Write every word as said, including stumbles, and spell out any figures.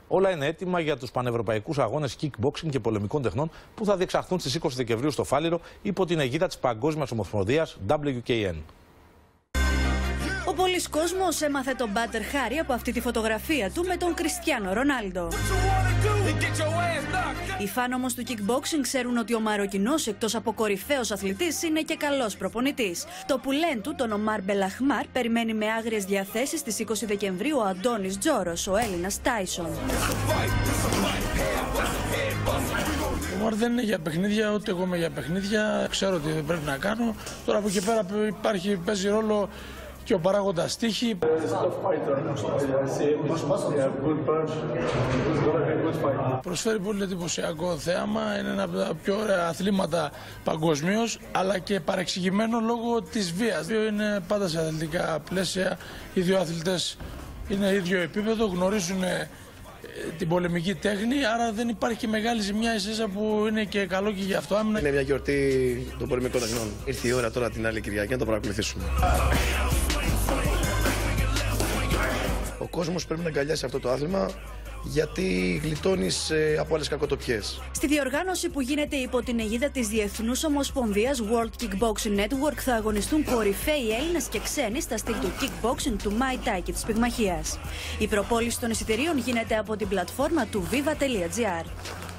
Όλα είναι έτοιμα για τους πανευρωπαϊκούς αγώνες kickboxing και πολεμικών τεχνών που θα διεξαχθούν στις είκοσι Δεκεμβρίου στο Φάληρο υπό την αιγίδα της Παγκόσμιας Ομοσπονδίας ντάμπλιου κέι εν. Ο πολλής κόσμος έμαθε τον Μπάτερ Χάρι από αυτή τη φωτογραφία του με τον Κριστιάνο Ρονάλντο. Οι φαν όμως του kickboxing ξέρουν ότι ο Μαροκινός, εκτός από κορυφαίος αθλητής, είναι και καλός προπονητής. Το πουλέν του, τον Ομάρ Μπελαχμάρ, περιμένει με άγριες διαθέσεις στις είκοσι Δεκεμβρίου ο Αντώνης Τζόρος, ο Έλληνας Τάισον. Ο Ομάρ δεν είναι για παιχνίδια, ούτε εγώ είμαι για παιχνίδια. Ξέρω τι πρέπει να κάνω. Τώρα από εκεί πέρα υπάρχει, παίζει ρόλο και ο παράγοντας τύχη. Προσφέρει πολύ εντυπωσιακό θέαμα, είναι ένα από τα πιο ωραία αθλήματα παγκοσμίως, αλλά και παρεξηγημένο λόγω της βίας. Είναι πάντα σε αθλητικά πλαίσια, οι δύο αθλητές είναι ίδιο επίπεδο, γνωρίζουν την πολεμική τέχνη, άρα δεν υπάρχει και μεγάλη ζημιά, ίσα που είναι και καλό και για αυτό. Είναι μια γιορτή των πολεμικών τεχνών. Ήρθε η ώρα τώρα την άλλη Κυριακή να το παρακολουθήσουμε. Ο κόσμος πρέπει να αγκαλιάσει αυτό το άθλημα, γιατί γλιτώνεις ε, από άλλες κακοτοπιές. Στη διοργάνωση που γίνεται υπό την αιγίδα της Διεθνούς Ομοσπονδίας World Kickboxing Network θα αγωνιστούν κορυφαίοι Έλληνες και ξένοι στα στυλ του kickboxing, του Muay Thai και της πυγμαχίας. Η προπόληση των εισιτηρίων γίνεται από την πλατφόρμα του viva τελεία gr.